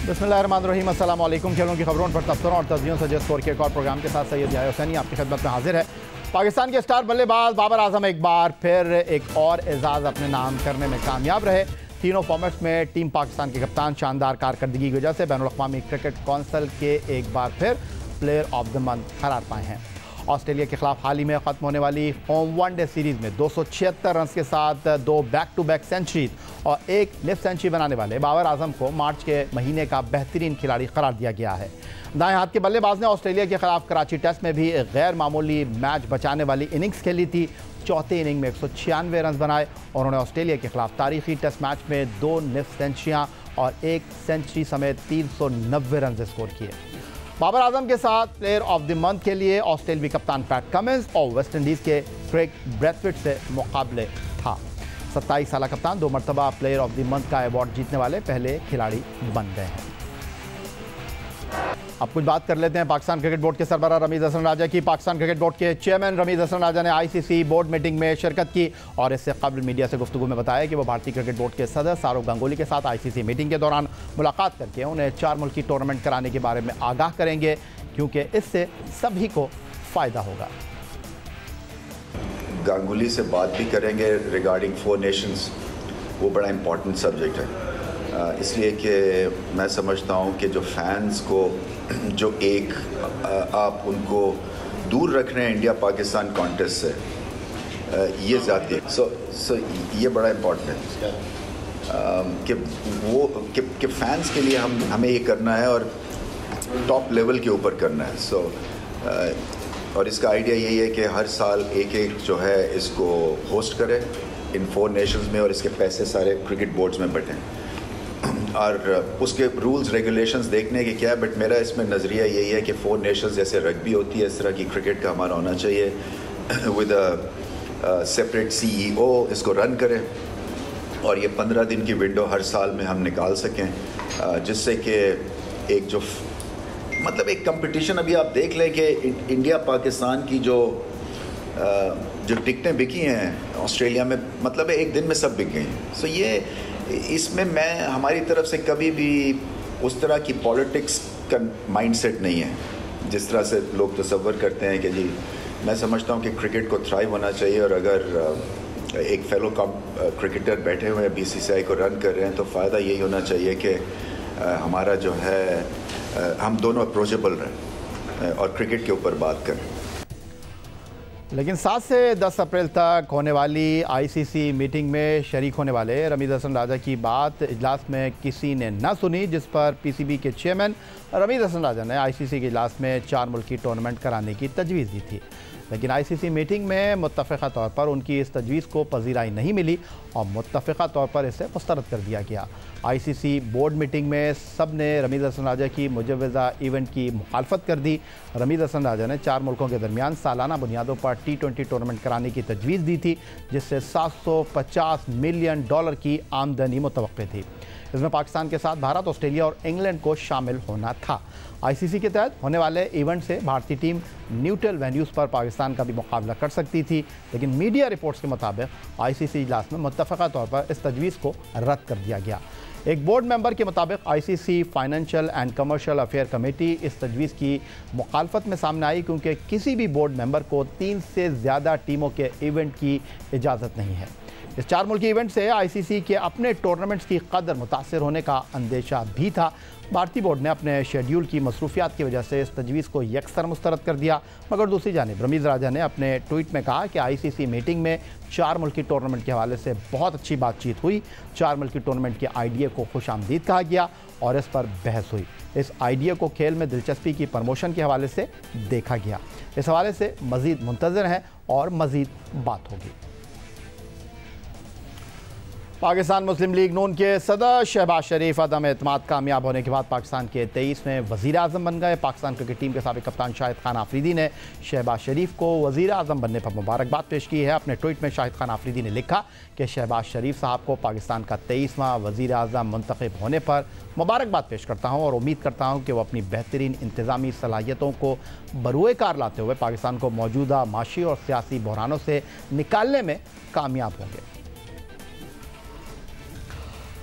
बिस्मिल्लाहिर्रहमानिर्रहीम, अस्सलाम वालेकुम। खेलों की खबरों पर तबसरों और तस्वीरों से जस्ट स्कोर के एक और प्रोग्राम के साथ सैयद याह्या हुसैनी आपकी खिदमत में हाजिर है। पाकिस्तान के स्टार बल्लेबाज बाबर आजम एक बार फिर एक और एजाज़ अपने नाम करने में कामयाब रहे। तीनों फॉर्मेट्स में टीम पाकिस्तान के कप्तान शानदार कारकर्दगी की वजह से बैनुल अक़वामी क्रिकेट कौंसिल के एक बार फिर प्लेयर ऑफ द मंथ करार पाए हैं। ऑस्ट्रेलिया के खिलाफ हाल ही में ख़त्म होने वाली होम वनडे सीरीज़ में 276 रन के साथ 2 बैक टू बैक सेंचुरीज और एक निफ सेंचुरी बनाने वाले बाबर आजम को मार्च के महीने का बेहतरीन खिलाड़ी करार दिया गया है। दाएं हाथ के बल्लेबाज ने ऑस्ट्रेलिया के खिलाफ कराची टेस्ट में भी एक गैर मामूली मैच बचाने वाली इनिंग्स खेली थी। चौथे इनिंग में 196 रन बनाए और उन्होंने ऑस्ट्रेलिया के खिलाफ तारीखी टेस्ट मैच में 2 निफ सेंचुरियाँ और एक सेंचुरी समेत 390 रन स्कोर किए। बाबर आजम के साथ प्लेयर ऑफ द मंथ के लिए ऑस्ट्रेलियावी कप्तान पैट कमिंस और वेस्ट इंडीज़ के क्रेग ब्रैथवेट से मुकाबले था। 27 साल कप्तान 2 मरतबा प्लेयर ऑफ द मंथ का अवार्ड जीतने वाले पहले खिलाड़ी बन गए हैं। अब कुछ बात कर लेते हैं पाकिस्तान क्रिकेट बोर्ड के सरबराह रमीज़ हसन राजा की। पाकिस्तान क्रिकेट बोर्ड के चेयरमैन रमीज़ हसन राजा ने आईसीसी बोर्ड मीटिंग में शिरकत की और इससे कबल मीडिया से गुफ्तगू में बताया कि वो भारतीय क्रिकेट बोर्ड के सदर सौरव गंगुली के साथ आईसीसी मीटिंग के दौरान मुलाकात करके उन्हें 4 मुल्की टूर्नामेंट कराने के बारे में आगाह करेंगे, क्योंकि इससे सभी को फ़ायदा होगा। गांगुली से बात भी करेंगे रिगार्डिंग 4 नेशंस, वो बड़ा इम्पोर्टेंट सब्जेक्ट है, इसलिए कि मैं समझता हूँ कि जो फैंस को जो एक आप उनको दूर रख रहे हैं इंडिया पाकिस्तान कॉन्टेस्ट से, ये ज़्यादा सो ये बड़ा इम्पोर्टेंट है कि वो कि फैंस के लिए हमें ये करना है और टॉप लेवल के ऊपर करना है। और इसका आइडिया यही है कि हर साल एक जो है इसको होस्ट करें इन 4 नेशंस में और इसके पैसे सारे क्रिकेट बोर्ड्स में बटें और उसके रूल्स रेगुलेशंस देखने के क्या है। बट मेरा इसमें नज़रिया यही है कि 4 नेशंस जैसे रग्बी होती है इस तरह की क्रिकेट का हमारा होना चाहिए, विद अ सेपरेट CEO इसको रन करें और ये 15 दिन की विंडो हर साल में हम निकाल सकें, जिससे कि एक जो मतलब एक कंपटीशन, अभी आप देख लें कि इंडिया पाकिस्तान की जो टिकटें बिकी हैं ऑस्ट्रेलिया में, मतलब एक दिन में सब बिक गई हैं। सो ये इसमें मैं हमारी तरफ से कभी भी उस तरह की पॉलिटिक्स का माइंडसेट नहीं है जिस तरह से लोग तसव्वुर करते हैं कि जी, मैं समझता हूँ कि क्रिकेट को थ्राइव होना चाहिए और अगर एक फेलो क्रिकेटर बैठे हुए हैं BCCI को रन कर रहे हैं तो फ़ायदा यही होना चाहिए कि हमारा जो है हम दोनों अप्रोचेबल रहें और क्रिकेट के ऊपर बात करें। लेकिन 7 से 10 अप्रैल तक होने वाली आईसीसी मीटिंग में शरीक होने वाले रमीज़ हसन राजा की बात इजलास में किसी ने न सुनी, जिस पर पीसीबी के चेयरमैन रमीज़ हसन राजा ने आईसीसी के इजलास में 4 मुल्की टूर्नामेंट कराने की तजवीज़ दी थी। लेकिन आईसीसी मीटिंग में मुत्तफ़िक़ा तौर पर उनकी इस तजवीज़ को पजीराई नहीं मिली और मुत्तफ़िक़ा तौर पर इसे मुस्तरद कर दिया गया। आईसीसी बोर्ड मीटिंग में सब ने रमीज़ हसन राजा की मुजव्वज़ा इवेंट की मुखालफत कर दी। रमीज़ हसन राजा ने 4 मुल्कों के दरमियान सालाना बुनियादों पर T20 टूर्नामेंट कराने की तजवीज़ दी थी, जिससे $750 मिलियन की आमदनी मुतवक्किल थी। इसमें पाकिस्तान के साथ भारत, ऑस्ट्रेलिया और इंग्लैंड को शामिल होना था। आईसीसी के तहत होने वाले इवेंट से भारतीय टीम न्यूट्रल वेन्यूज़ पर पाकिस्तान का भी मुकाबला कर सकती थी, लेकिन मीडिया रिपोर्ट्स के मुताबिक आईसीसी इजलास में मुत्तफ़िक़ा तौर पर इस तजवीज़ को रद्द कर दिया गया। एक बोर्ड मेंबर के मुताबिक ICC financial and commercial affair committee इस तजवीज़ की मुखालफत में सामने आई, क्योंकि किसी भी बोर्ड मेंबर को 3 से ज़्यादा टीमों के इवेंट की इजाज़त नहीं है। इस 4 मुल्की इवेंट से आईसीसी के अपने टूर्नामेंट्स की कदर मुतासर होने का अंदेशा भी था। भारतीय बोर्ड ने अपने शेड्यूल की मसरूफियात की वजह से इस तजवीज़ को यकसर मुस्तरद कर दिया, मगर दूसरी जानिब रमीज़ राजा ने अपने ट्वीट में कहा कि आईसीसी मीटिंग में 4 मुल्की टूर्नामेंट के हवाले से बहुत अच्छी बातचीत हुई। 4 मुल्की टूर्नामेंट के आइडिया को खुशामदीद कहा गया और इस पर बहस हुई। इस आइडिया को खेल में दिलचस्पी की प्रमोशन के हवाले से देखा गया। इस हवाले से मज़ीद मुंतज़र हैं और मज़ीद बात होगी। पाकिस्तान मुस्लिम लीग नून के सदर शहबाज शरीफ अदम एतमाद कामयाब होने के बाद पाकिस्तान के 23वें वज़ीर आज़म बन गए। पाकिस्तान क्रिकेट टीम के साबिक़ कप्तान शाहिद खान आफरीदी ने शहबाज शरीफ को वज़ीर आज़म बनने पर मुबारकबाद पेश की है। अपने ट्वीट में शाहिद खान आफरीदी ने लिखा कि शहबाज शरीफ साहब को पाकिस्तान का 23वां वज़ीर आज़म मुंतखब होने पर मुबारकबाद पेश करता हूँ और उम्मीद करता हूँ कि वो अपनी बेहतरीन इंतज़ामी सलाहियतों को बरूए कार लाते हुए पाकिस्तान को मौजूदा माशी और सियासी बहरानों से निकालने में कामयाब होंगे।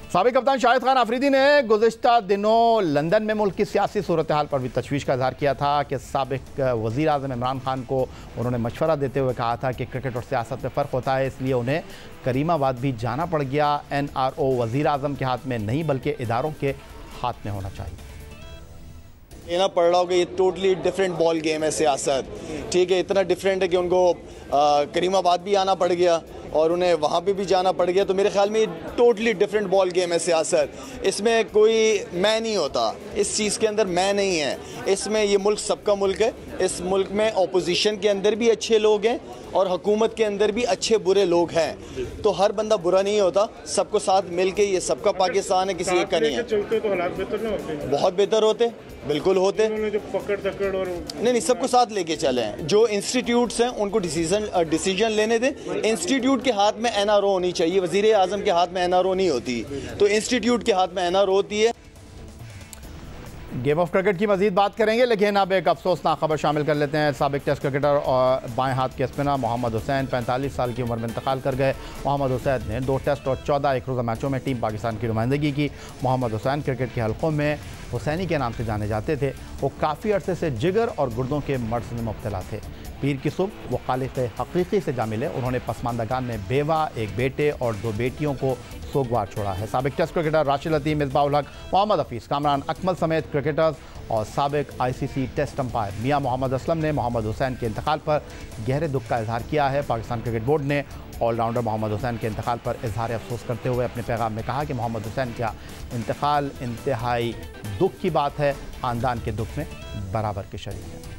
साबिक कप्तान शाहिद खान आफरीदी ने गुज़िश्ता दिनों लंदन में मुल्क की सियासी सूरत हाल पर भी तशवीश का इजहार किया था कि साबिक वज़ीर आज़म इमरान खान को उन्होंने मशवरा देते हुए कहा था कि क्रिकेट और सियासत में फ़र्क होता है, इसलिए उन्हें करीमाबाद भी जाना पड़ गया। NRO वज़ीर आज़म के हाथ में नहीं बल्कि इदारों के हाथ में होना चाहिए। ये ना पढ़ रहा हो कि ये टोटली डिफरेंट बॉल गेम है सियासत, ठीक है। इतना डिफरेंट है कि उनको करीमाबाद भी आना पड़ गया और उन्हें वहाँ पे भी जाना पड़ गया। तो मेरे ख्याल में ये टोटली डिफरेंट बॉल गेम है सियासत। इसमें कोई मैं नहीं होता, इस चीज़ के अंदर मैं नहीं है। इसमें ये मुल्क सबका मुल्क है। इस मुल्क में अपोजिशन के अंदर भी अच्छे लोग हैं और हुकूमत के अंदर भी अच्छे बुरे लोग हैं। तो हर बंदा बुरा नहीं होता, सबको साथ मिल के ये सबका पाकिस्तान है, किसी एक का नहीं है। चलते तो हालात बेहतर ना होते? बहुत बेहतर होते, बिल्कुल होते। जो पकड़ दकड़ और नहीं, सबको साथ लेके चले हैं। जो इंस्टीट्यूट्स हैं उनको डिसीजन लेने दें। इंस्टीट्यूट के हाथ में NRO होनी चाहिए, वज़ीर आज़म के हाथ में NRO नहीं होती, तो इंस्टीट्यूट के हाथ में NRO होती है। गेम ऑफ क्रिकेट की मजीद बात करेंगे, लेकिन अब एक अफसोसनाक खबर शामिल कर लेते हैं। साबिक टेस्ट क्रिकेटर और बाएं हाथ के स्पिनर मोहम्मद हुसैन 45 साल की उम्र में इंतकाल कर गए। मोहम्मद हुसैन ने 2 टेस्ट और 14 एक रोज़ा मैचों में टीम पाकिस्तान की नुमाइंदगी की। मोहम्मद हुसैन क्रिकेट के हलकों में हुसैनी के नाम से जाने जाते थे। वो काफ़ी अरसे से जिगर और गुर्दों के मर्ज में मुब्तला थे। पीर की सुबह वो खालिक हकीकी से जा मिले। उन्होंने पसमानदगान में बेवा, एक बेटे और 2 बेटियों को सोगवार छोड़ा है। साबिक टेस्ट क्रिकेटर राशिद लतीफ़, मिसबाहुल हक, मोहम्मद हफीज़, कामरान अकमल समेत क्रिकेटर्स और साबिक ICC test umpire Mian Mohammad Aslam ने मोहम्मद हुसैन के इंतकाल पर गहरे दुख का इजहार किया है। पाकिस्तान क्रिकेट बोर्ड ने ऑलराउंडर मोहम्मद हुसैन के इंतकाल पर इजहार अफसोस करते हुए अपने पैगाम में कहा कि मोहम्मद हुसैन का इंतकाल इंतहाई दुख की बात है, ख़ानदान के दुख में बराबर के शरीक है।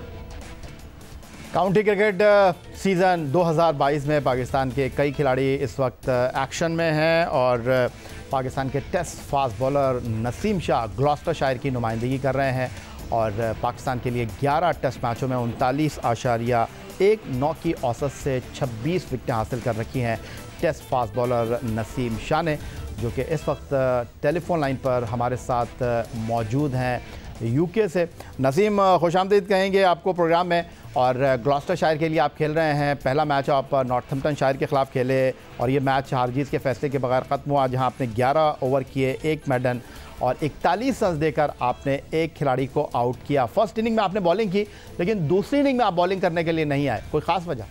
काउंटी क्रिकेट सीज़न 2022 में पाकिस्तान के कई खिलाड़ी इस वक्त एक्शन में हैं और पाकिस्तान के test fast bowler Naseem Shah Gloucestershire की नुमाइंदगी कर रहे हैं और पाकिस्तान के लिए 11 टेस्ट मैचों में 39.19 की औसत से 26 विकेटें हासिल कर रखी हैं test fast bowler Naseem Shah ने, जो कि इस वक्त टेलीफोन लाइन पर हमारे साथ मौजूद हैं UK से। नसीम, खुशामदीद कहेंगे आपको प्रोग्राम में। और ग्लॉस्टरशायर के लिए आप खेल रहे हैं। पहला मैच आप नॉर्थम्पटनशायर के ख़िलाफ़ खेले और ये मैच हार जीत के फैसले के बगैर ख़त्म हुआ, जहां आपने 11 ओवर किए, 1 मेडन और 41 रन देकर आपने एक खिलाड़ी को आउट किया। फर्स्ट इनिंग में आपने बॉलिंग की, लाहौर दूसरी इनिंग में आप बॉलिंग करने के लिए नहीं आए, कोई ख़ास वजह?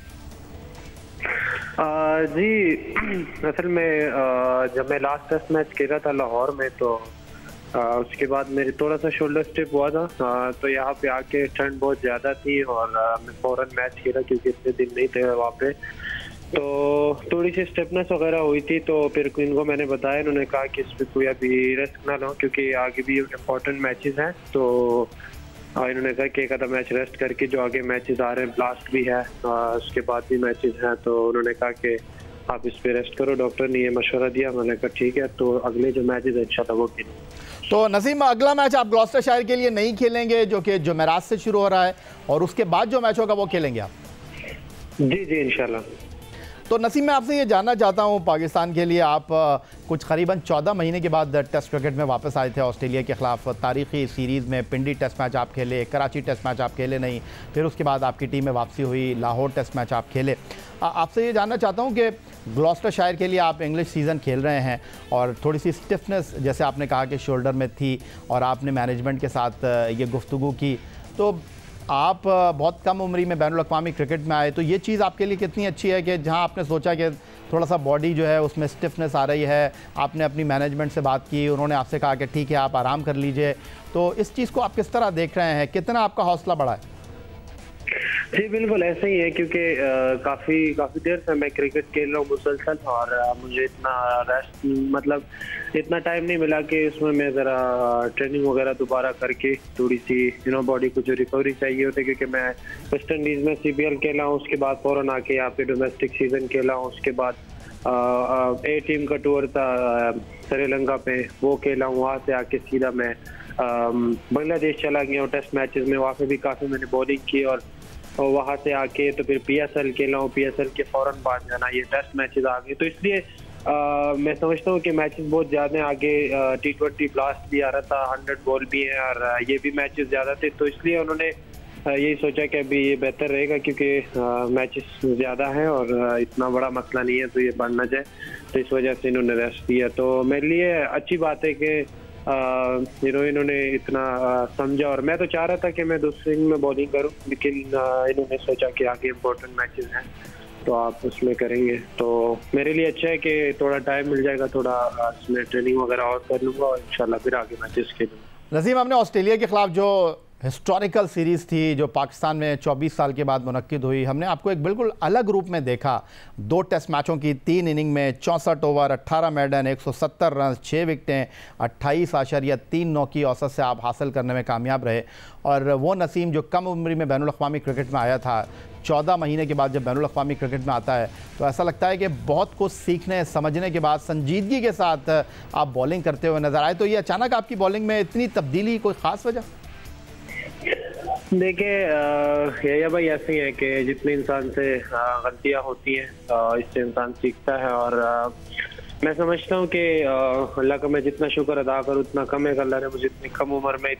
जी, असल में जब मैं लास्ट टेस्ट मैच खेला था लाहौर में, तो उसके बाद मेरे थोड़ा सा शोल्डर स्टिप हुआ था। तो यहाँ पे आके ठंड बहुत ज़्यादा थी और मैं फ़ौरन मैच खेला क्योंकि इतने दिन नहीं थे वहाँ पे, तो थोड़ी सी स्टिफनेस वगैरह हुई थी। तो फिर इनको मैंने बताया, इन्होंने कहा कि इस पर कोई अभी रिस्क ना लो क्योंकि आगे भी इम्पोर्टेंट मैचेस हैं। तो इन्होंने कहा कि एक आधा मैच रेस्ट करके जो आगे मैचेस आ रहे हैं, ब्लास्ट भी है, उसके बाद भी मैचेस हैं, तो उन्होंने कहा कि आप इस पे रेस्ट करो। डॉक्टर ने ये मशवरा दिया, मैंने कहा ठीक है। तो अगले जो मैचेस हैं इंशाल्लाह वो खेलें। तो नसीम, अगला मैच आप ग्लॉस्टरशायर के लिए नहीं खेलेंगे जो कि जुमेरात से शुरू हो रहा है, और उसके बाद जो मैच होगा वो खेलेंगे आप? जी जी इंशाल्लाह। तो नसीम, मैं आपसे ये जानना चाहता हूँ, पाकिस्तान के लिए आप कुछ करीबन 14 महीने के बाद टेस्ट क्रिकेट में वापस आए थे ऑस्ट्रेलिया के ख़िलाफ़ तारीख़ी सीरीज़ में। पिंडी टेस्ट मैच आप खेले, कराची टेस्ट मैच आप खेले नहीं, फिर उसके बाद आपकी टीम में वापसी हुई, लाहौर टेस्ट मैच आप खेले। आपसे ये जानना चाहता हूँ कि ग्लॉस्टरशायर के लिए आप इंग्लिश सीज़न खेल रहे हैं और थोड़ी सी स्टिफनेस, जैसे आपने कहा कि शोल्डर में थी और आपने मैनेजमेंट के साथ ये गुफ्तगू की, तो आप बहुत कम उम्री में बैनुल अक़वामी क्रिकेट में आए, तो ये चीज़ आपके लिए कितनी अच्छी है कि जहां आपने सोचा कि थोड़ा सा बॉडी जो है उसमें स्टिफनेस आ रही है, आपने अपनी मैनेजमेंट से बात की, उन्होंने आपसे कहा कि ठीक है आप आराम कर लीजिए, तो इस चीज़ को आप किस तरह देख रहे हैं, कितना आपका हौसला बढ़ा है? जी बिल्कुल ऐसा ही है क्योंकि काफ़ी देर से मैं क्रिकेट खेल रहा हूँ मुसलसल, और मुझे इतना रेस्ट मतलब इतना टाइम नहीं मिला कि इसमें मैं ज़रा ट्रेनिंग वगैरह दोबारा करके थोड़ी सी बॉडी को जो रिकवरी चाहिए होती है, क्योंकि मैं वेस्ट इंडीज़ में CBL खेला हूँ, उसके बाद फ़ौरन आके यहाँ पे डोमेस्टिक सीज़न खेला हूँ, उसके बाद A टीम का टूर था श्रीलंका पे, वो खेला हूँ, वहाँ से आके सीधा मैं बांग्लादेश चला गया हूँ टेस्ट मैचेस में, वहाँ पे भी काफ़ी मैंने बॉलिंग की और वहाँ से आके तो फिर PSL खेला हूँ, PSL के फ़ौरन बाद जाना ये टेस्ट मैचेस आ गए, तो इसलिए मैं समझता हूँ कि मैचेस बहुत ज़्यादा आगे। T20 ब्लास्ट भी आ रहा था, 100 बॉल भी है और ये भी मैचेस ज़्यादा थे, तो इसलिए उन्होंने यही सोचा कि अभी ये बेहतर रहेगा क्योंकि मैचेस ज़्यादा हैं और इतना बड़ा मसला नहीं है तो ये बढ़ना जाए, तो इस वजह से इन्होंने रेस्ट दिया। तो मेरे लिए अच्छी बात है कि इन्होंने इतना समझा, और मैं तो चाह रहा था कि मैं दूसरे इनिंग में बॉलिंग करूं, लेकिन इन्होंने सोचा कि आगे इम्पोर्टेंट मैचेस हैं तो आप उसमें करेंगे। तो मेरे लिए अच्छा है कि थोड़ा टाइम मिल जाएगा, थोड़ा इसमें ट्रेनिंग वगैरह और कर लूँगा और इंशाल्लाह फिर आगे मैचेस खेलूँगा। नसीम, हमने ऑस्ट्रेलिया के खिलाफ जो हिस्टोरिकल सीरीज़ थी जो पाकिस्तान में 24 साल के बाद मुनक्किद हुई, हमने आपको एक बिल्कुल अलग रूप में देखा। 2 टेस्ट मैचों की 3 इनिंग में 64 ओवर, 18 मेडन, 170 रन, 6 विकटें, 28.39 की औसत से आप हासिल करने में कामयाब रहे। और वो नसीम जो कम उम्र में बैनुल अक़वामी क्रिकेट में आया था, 14 महीने के बाद जब बैनुल अक़वामी क्रिकेट में आता है तो ऐसा लगता है कि बहुत कुछ सीखने समझने के बाद संजीदगी के साथ आप बॉलिंग करते हुए नज़र आए। तो ये अचानक आपकी बॉलिंग में इतनी तब्दीली, कोई ख़ास वजह? देखिए ये भाई ऐसे ही है कि जितने इंसान से गलतियां होती हैं इससे इंसान सीखता है, और मैं समझता हूँ कि अल्लाह का मैं जितना शुक्र अदा करूँ उतना कम है। अल्लाह ने मुझे इतनी कम उम्र में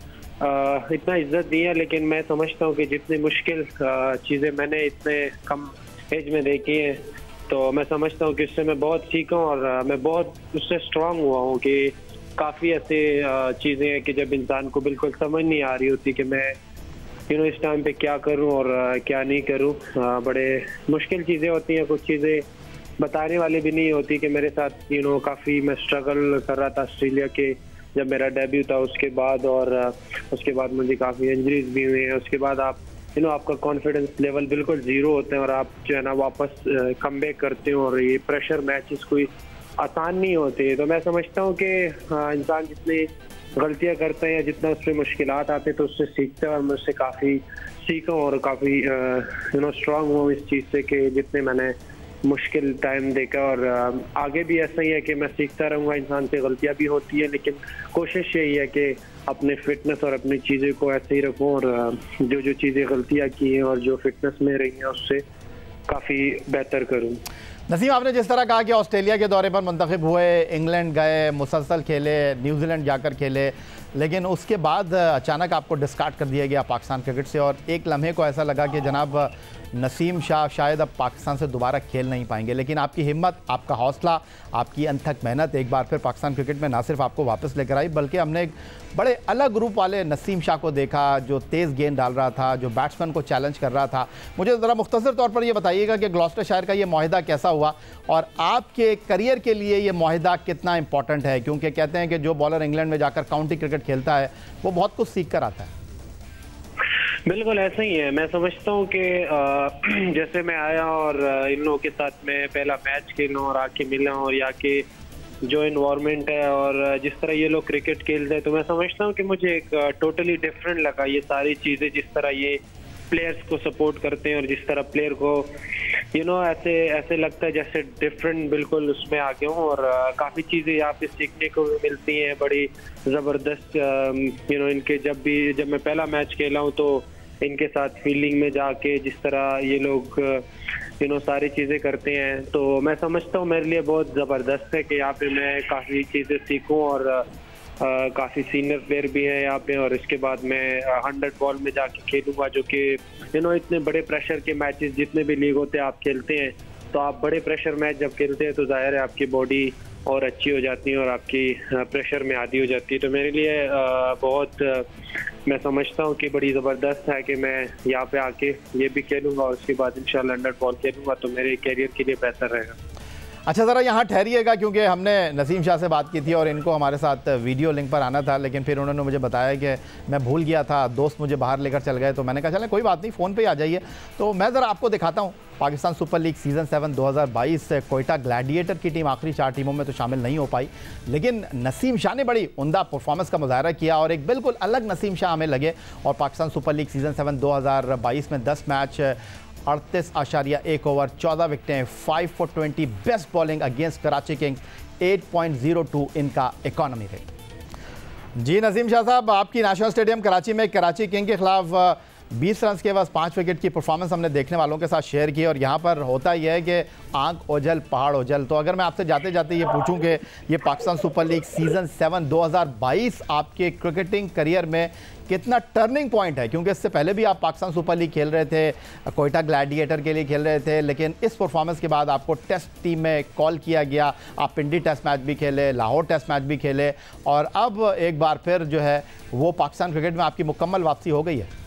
इतना इज्जत दी है, लेकिन मैं समझता हूँ कि जितनी मुश्किल चीज़ें मैंने इतने कम एज में देखी हैं तो मैं समझता हूँ कि उससे मैं बहुत सीखा हूँ और मैं बहुत उससे स्ट्रांग हुआ हूँ कि काफ़ी ऐसे चीज़ें हैं कि जब इंसान को बिल्कुल समझ नहीं आ रही होती कि मैं इस टाइम पे क्या करूं और क्या नहीं करूं, बड़े मुश्किल चीज़ें होती हैं। कुछ चीज़ें बताने वाली भी नहीं होती कि मेरे साथ काफ़ी मैं स्ट्रगल कर रहा था ऑस्ट्रेलिया के जब मेरा डेब्यू था उसके बाद, और उसके बाद मुझे काफ़ी इंजरीज भी हुई हैं। उसके बाद आप आपका कॉन्फिडेंस लेवल बिल्कुल ज़ीरो होते हैं और आप जो है ना वापस कमबैक करते हो, और ये प्रेशर मैचेस कोई आसान नहीं होते। तो मैं समझता हूँ कि इंसान जितनी गलतियां करते हैं या जितना उस पर मुश्किलात आते हैं तो उससे सीखता है, और मैं उससे काफ़ी सीखा और काफ़ी स्ट्रांग हुआ इस चीज़ से कि जितने मैंने मुश्किल टाइम देखा। और आगे भी ऐसा ही है कि मैं सीखता रहूँगा। इंसान से गलतियां भी होती है लेकिन कोशिश यही है कि अपने फिटनेस और अपनी चीज़ें को ऐसे ही रखूँ, और जो चीज़ें गलतियाँ की हैं और जो फिटनेस में रही हैं उससे काफ़ी बेहतर करूँ। नसीम, आपने जिस तरह कहा कि ऑस्ट्रेलिया के दौरे पर मुंतखब हुए, इंग्लैंड गए, मुसलसल खेले, न्यूजीलैंड जाकर खेले, लेकिन उसके बाद अचानक आपको डिस्कार्ड कर दिया गया पाकिस्तान क्रिकेट से, और एक लम्हे को ऐसा लगा कि जनाब नसीम शाह शायद अब पाकिस्तान से दोबारा खेल नहीं पाएंगे। लेकिन आपकी हिम्मत, आपका हौसला, आपकी अनथक मेहनत एक बार फिर पाकिस्तान क्रिकेट में ना सिर्फ आपको वापस लेकर आई, बल्कि हमने एक बड़े अलग रूप वाले नसीम शाह को देखा जो तेज़ गेंद डाल रहा था, जो बैट्समैन को चैलेंज कर रहा था। मुझे ज़रा मुख्तसर तौर पर ये बताइएगा कि ग्लॉस्टरशायर का ये मुआहिदा कैसा हुआ और आपके करियर के लिए ये मुआहिदा कितना इंपॉर्टेंट है, क्योंकि कहते हैं कि जो बॉलर इंग्लैंड में जाकर काउंटी क्रिकेट खेलता है वो बहुत कुछ सीख कर आता है। बिल्कुल ऐसा ही है। मैं समझता हूँ कि जैसे मैं आया और इन लोगों के साथ मैं पहला मैच खेला और आके मिला और यहाँ के जो इन्वायरमेंट है और जिस तरह ये लोग क्रिकेट खेलते हैं, तो मैं समझता हूँ कि मुझे एक टोटली डिफरेंट लगा ये सारी चीज़ें, जिस तरह ये प्लेयर्स को सपोर्ट करते हैं और जिस तरह प्लेयर को ऐसे लगता है जैसे डिफरेंट बिल्कुल उसमें आ गया हूँ। और काफ़ी चीज़ें यहाँ पे सीखने को भी मिलती हैं बड़ी ज़बरदस्त। इनके जब मैं पहला मैच खेला हूँ तो इनके साथ फील्डिंग में जाके जिस तरह ये लोग सारी चीज़ें करते हैं, तो मैं समझता हूँ मेरे लिए बहुत ज़बरदस्त है कि यहाँ पे मैं काफ़ी चीज़ें सीखूँ और काफ़ी सीनियर प्लेयर भी हैं यहाँ पे। और इसके बाद मैं 100 बॉल में जाके खेलूँगा, जो कि इतने बड़े प्रेशर के मैचेस जितने भी लीग होते हैं आप खेलते हैं, तो आप बड़े प्रेशर मैच जब खेलते हैं तो जाहिर है आपकी बॉडी और अच्छी हो जाती है और आपकी प्रेशर में आदी हो जाती है। तो मेरे लिए बहुत मैं समझता हूँ कि बड़ी ज़बरदस्त है कि मैं यहाँ पे आके ये भी खेलूँगा और उसके बाद इंशाल्लाह 100 बॉल खेलूँगा, तो मेरे करियर के लिए बेहतर रहेगा। अच्छा, ज़रा यहाँ ठहरिएगा क्योंकि हमने नसीम शाह से बात की थी और इनको हमारे साथ वीडियो लिंक पर आना था, लेकिन फिर उन्होंने मुझे बताया कि मैं भूल गया था, दोस्त मुझे बाहर लेकर चल गए। तो मैंने कहा चलें कोई बात नहीं, फ़ोन पे ही आ जाइए। तो मैं ज़रा आपको दिखाता हूँ Pakistan super league season 7 2022 Quetta gladiator की टीम आखिरी 4 टीमों में तो शामिल नहीं हो पाई, लेकिन नसीम शाह ने बड़ी उम्दा परफॉर्मेंस का मुजाहरा किया और एक बिल्कुल अलग नसीम शाह हमें लगे। और पाकिस्तान सुपर लीग सीज़न 7 2022 में 10 मैच 38.1 ओवर 14 विकटें 5 for 20 best bowling against Karachi kings 8.02 इनका इकॉनमी रेट। जी नसीम शाह साहब, आपकी नेशनल स्टेडियम कराची में कराची किंग के खिलाफ 20 रन के बस 5 विकेट की परफॉर्मेंस हमने देखने वालों के साथ शेयर की, और यहाँ पर होता यह है कि आंख ओझल पहाड़ ओझल। तो अगर मैं आपसे जाते जाते ये पूछूं कि ये पाकिस्तान सुपर लीग सीज़न 7 2022 आपके क्रिकेटिंग करियर में कितना टर्निंग पॉइंट है, क्योंकि इससे पहले भी आप पाकिस्तान सुपर लीग खेल रहे थे, कोयटा ग्लैडिएटर के लिए खेल रहे थे, लेकिन इस परफॉर्मेंस के बाद आपको टेस्ट टीम में कॉल किया गया, आप पिंडी टेस्ट मैच भी खेले, लाहौर टेस्ट मैच भी खेले, और अब एक बार फिर जो है वो पाकिस्तान क्रिकेट में आपकी मुकम्मल वापसी हो गई है।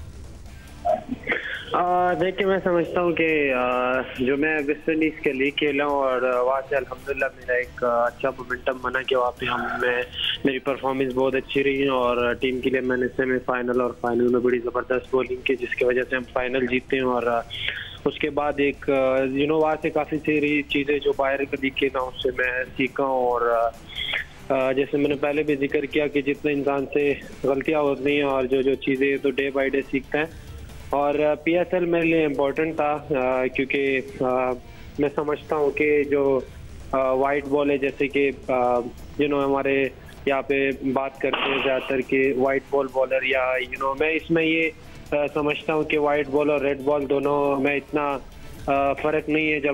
देखिए, मैं समझता हूँ कि जो मैं वेस्ट इंडीज़ के लिए खेला हूँ और वहाँ से अल्हम्दुलिल्लाह मेरा एक अच्छा मोमेंटम बना कि वहाँ पे मेरी परफॉर्मेंस बहुत अच्छी रही है, और टीम के लिए मैंने सेमीफाइनल और फाइनल में बड़ी ज़बरदस्त बॉलिंग की, जिसकी वजह से हम फाइनल जीते हैं। और उसके बाद एक वहाँ से काफ़ी सारी चीज़ें जो बाहर कभी खेला उससे मैं सीखा हूँ, और जैसे मैंने पहले भी जिक्र किया कि जितने इंसान से गलतियाँ होती हैं और जो चीज़ें तो डे बाई डे सीखते हैं। और PSL मेरे लिए इम्पोर्टेंट था क्योंकि मैं समझता हूँ कि जो वाइट बॉल है, जैसे कि हमारे यहाँ पे बात करते हैं ज़्यादातर कि वाइट बॉल बॉलर, या मैं इसमें ये समझता हूँ कि वाइट बॉल और रेड बॉल दोनों में इतना फ़र्क नहीं है।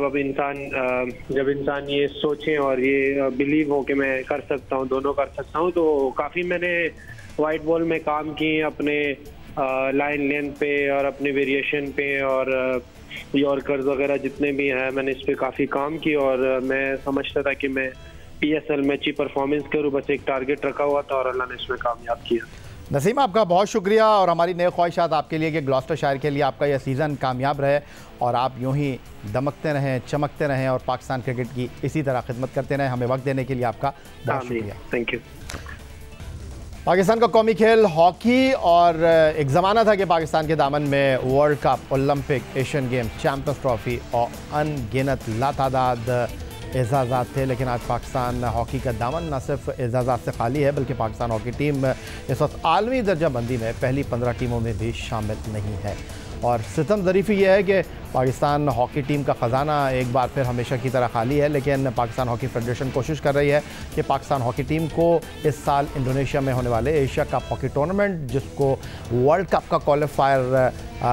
जब इंसान ये सोचें और ये बिलीव हो कि मैं कर सकता हूँ, दोनों कर सकता हूँ, तो काफ़ी मैंने वाइट बॉल में काम किए अपने लाइन लेंथ पे और अपने वेरिएशन पे, और यॉर्कर्स वगैरह जितने भी हैं मैंने इस पे काफ़ी काम किया, और मैं समझता था कि मैं PSL में अच्छी परफॉर्मेंस करूँ, बस एक टारगेट रखा हुआ था और अल्लाह ने इसमें कामयाब किया। नसीम, आपका बहुत शुक्रिया, और हमारी नई ख्वाहिशात आपके लिए कि ग्लॉस्टरशायर के लिए आपका यह सीज़न कामयाब रहे और आप यूं ही दमकते रहें, चमकते रहें और पाकिस्तान क्रिकेट की इसी तरह खिदमत करते रहें। हमें वक्त देने के लिए आपका बहुत शुक्रिया। Thank you. पाकिस्तान का कौमी खेल हॉकी, और एक ज़माना था कि पाकिस्तान के दामन में world cup, Olympic, Asian game, champions trophy और अनगिनत लातादाद एजाज़ात थे, लेकिन आज पाकिस्तान हॉकी का दामन न सिर्फ एजाज़ात से खाली है, बल्कि पाकिस्तान हॉकी टीम इस वक्त आलमी दर्जाबंदी में पहली 15 टीमों में भी शामिल नहीं है। और सितम ज़रीफ़ी यह है कि पाकिस्तान हॉकी टीम का ख़जाना एक बार फिर हमेशा की तरह खाली है, लेकिन पाकिस्तान हॉकी फेडरेशन कोशिश कर रही है कि पाकिस्तान हॉकी टीम को इस साल इंडोनेशिया में होने वाले एशिया कप हॉकी टूर्नामेंट, जिसको वर्ल्ड कप का क्वालिफायर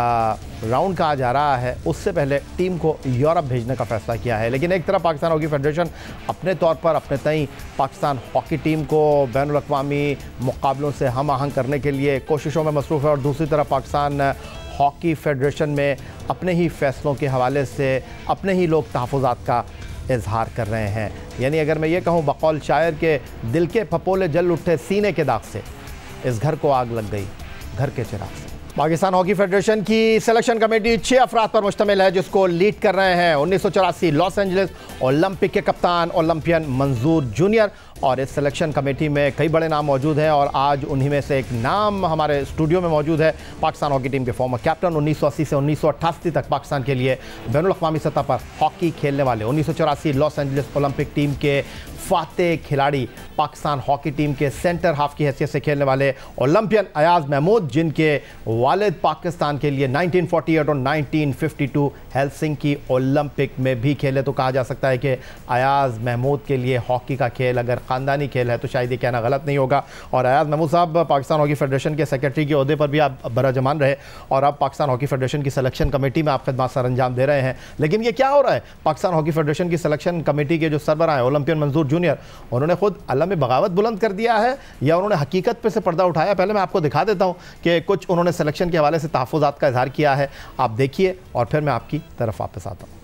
राउंड कहा जा रहा है, उससे पहले टीम को यूरोप भेजने का फैसला किया है। लेकिन एक तरफ पाकिस्तान हॉकी फेडरेशन अपने तौर पर अपने तय पाकिस्तान हॉकी टीम को बैनुल-अक़वामी मुकाबलों से हम आहंग करने के लिए कोशिशों में मसरूफ़ है, और दूसरी तरफ पाकिस्तान हॉकी फेडरेशन में अपने ही फैसलों के हवाले से अपने ही लोग तहफ़्फ़ुज़ात का इजहार कर रहे हैं। यानी अगर मैं ये कहूँ बकौल शायर के दिल के फपोले जल उठे सीने के दाग से, इस घर को आग लग गई घर के चिराग से। पाकिस्तान हॉकी फेडरेशन की सिलेक्शन कमेटी 6 अफराद पर मुश्तमिल है, जिसको लीड कर रहे हैं 1984 लॉस एंजलिस ओलंपिक के कप्तान ओलंपियन मंजूर जूनियर, और इस सिलेक्शन कमेटी में कई बड़े नाम मौजूद हैं, और आज उन्हीं में से एक नाम हमारे स्टूडियो में मौजूद है। पाकिस्तान हॉकी टीम के फॉर्मर कैप्टन, 1980 से 1988 तक पाकिस्तान के लिए बैनुल-अक़वामी सतह पर हॉकी खेलने वाले, 1984 लॉस एंजलिस ओलंपिक टीम के फातेह खिलाड़ी, पाकिस्तान हॉकी टीम के सेंटर हाफ की हैसियत से खेलने वाले ओलंपियन अयाज महमूद, जिनके वालिद पाकिस्तान के लिए 1948 और 1952 हेलसिंकी ओलंपिक में भी खेले। तो कहा जा सकता है कि अयाज महमूद के लिए हॉकी का खेल अगर ख़ानदानी खेल है तो शायद ये कहना गलत नहीं होगा। और अयाज महमूद साहब पाकिस्तान हॉकी फेडरेशन के सेक्रेटरी के ओहदे पर भी आप बराजमान रहे, और अब पाकिस्तान हॉकी फेडरेशन की सिलेक्शन कमेटी में आप खिदमत सर अंजाम दे रहे हैं। लेकिन ये क्या हो रहा है, पाकिस्तान हॉकी फेडरेशन की सिलेक्शन कमेटी के जो सरबराह हैं ओलंपियन मंजूर जूनियर, उन्होंने खुद अल्लाह में बगावत बुलंद कर दिया है, या उन्होंने हकीकत पे से पर्दा उठाया? पहले मैं आपको दिखा देता हूं कि कुछ उन्होंने सिलेक्शन के हवाले से तहफ़्फ़ुज़ात का इजहार किया है, आप देखिए और फिर मैं आपकी तरफ वापस आता हूं।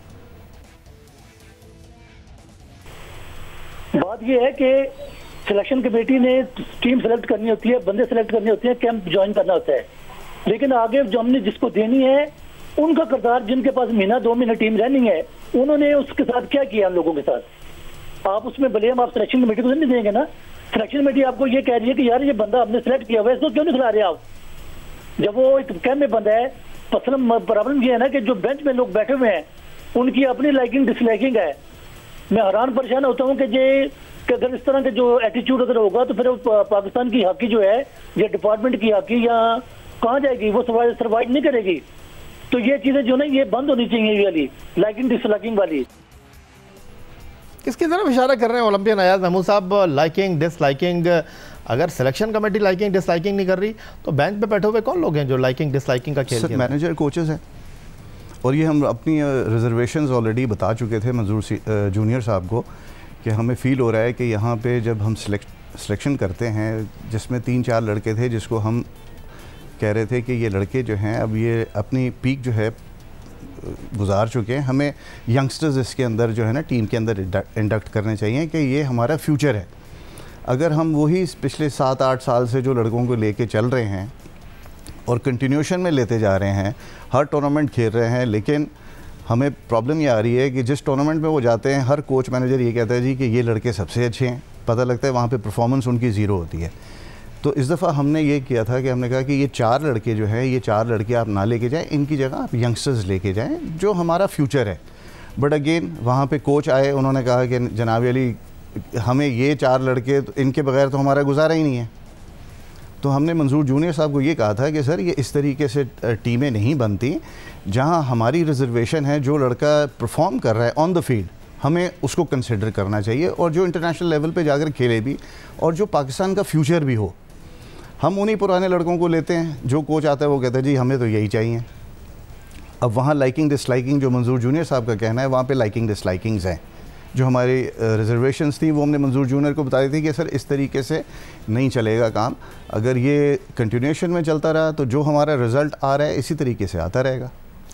बात यह है कि सिलेक्शन कमेटी ने टीम सेलेक्ट करनी होती है, बंदे सेलेक्ट करने होते हैं, कैंप ज्वाइन करना होता है, लेकिन आगे जो हमने जिसको देनी है उनका किरदार, जिनके पास महीना 2 महीने टीम रहनी है, उन्होंने उसके साथ क्या किया हम लोगों के साथ। आप उसमें ब्लेम आप सिलेक्शन कमेटी को नहीं देंगे ना। सिलेक्शन कमेटी आपको ये कह रही है कि यार ये बंदा हमने सेलेक्ट किया हुआ है, इसको क्यों नहीं खिला रहे आप, जब वो एक कैंप में बंदा है। प्रॉब्लम ये है ना कि जो बेंच में लोग बैठे हुए हैं उनकी अपनी लाइकिंग डिसलाइकिंग है। मैं हैरान परेशान होता हूँ कि अगर इस तरह के जो एटीट्यूड अगर होगा तो फिर पाकिस्तान की हॉकी जो है, ये डिपार्टमेंट की हॉकी या कहाँ जाएगी, वो सर्वाइव नहीं करेगी। तो ये चीजें जो ना ये बंद होनी चाहिए, ये वाली लाइकिंग डिसलाइकिंग वाली। किसकी तरफ इशारा कर रहे हैं ओलंपियन अयाज महमूद साहब? लाइकिंग डिसलाइकिंग अगर सिलेक्शन कमेटी लाइकिंग डिसलाइकिंग नहीं कर रही तो बेंच पे बैठे हुए कौन लोग हैं जो लाइकिंग डिसलाइकिंग का खेल खेल? मैनेजर, कोचेस हैं। और ये हम अपनी रिजर्वेशंस ऑलरेडी बता चुके थे मंजूर जूनियर साहब को कि हमें फ़ील हो रहा है कि यहाँ पे जब हम सिलेक्शन करते हैं, जिसमें 3-4 लड़के थे जिसको हम कह रहे थे कि ये लड़के जो हैं अब ये अपनी पीक जो है गुजार चुके हैं, हमें यंगस्टर्स इसके अंदर जो है ना टीम के अंदर इंडक्ट करने चाहिए कि ये हमारा फ्यूचर है। अगर हम वही पिछले 7-8 साल से जो लड़कों को लेके चल रहे हैं और कंटिन्यूशन में लेते जा रहे हैं, हर टूर्नामेंट खेल रहे हैं, लेकिन हमें प्रॉब्लम ये आ रही है कि जिस टूर्नामेंट में वो जाते हैं हर कोच मैनेजर ये कहता है जी कि ये लड़के सबसे अच्छे हैं, पता लगता है वहाँ पे परफॉर्मेंस उनकी ज़ीरो होती है। तो इस दफ़ा हमने ये किया था कि हमने कहा कि ये 4 लड़के जो हैं, ये 4 लड़के आप ना लेके जाएं, इनकी जगह आप यंगस्टर्स लेके जाएं जो हमारा फ्यूचर है। बट अगेन वहाँ पे कोच आए, उन्होंने कहा कि जनाब अली हमें ये 4 लड़के इनके बगैर तो हमारा गुजारा ही नहीं है। तो हमने मंजूर जूनियर साहब को ये कहा था कि सर ये इस तरीके से टीमें नहीं बनती, जहाँ हमारी रिजर्वेशन है, जो लड़का परफॉर्म कर रहा है ऑन द फील्ड हमें उसको कंसिडर करना चाहिए, और जो इंटरनेशनल लेवल पे जाकर खेले भी और जो पाकिस्तान का फ्यूचर भी हो। हम उन्हीं पुराने लड़कों को लेते हैं, जो कोच आता है वो कहता है जी हमें तो यही चाहिए। अब वहाँ लाइकिंग डिसलाइकिंग जो मंजूर जूनियर साहब का कहना है, वहाँ पे लाइकिंग डिसलाइकिंग्स हैं। जो हमारी रिजर्वेशंस थी वो हमने मंजूर जूनियर को बताई थी कि सर इस तरीके से नहीं चलेगा काम, अगर ये कंटिन्यूएशन में चलता रहा तो जो हमारा रिज़ल्ट आ रहा है इसी तरीके से आता रहेगा।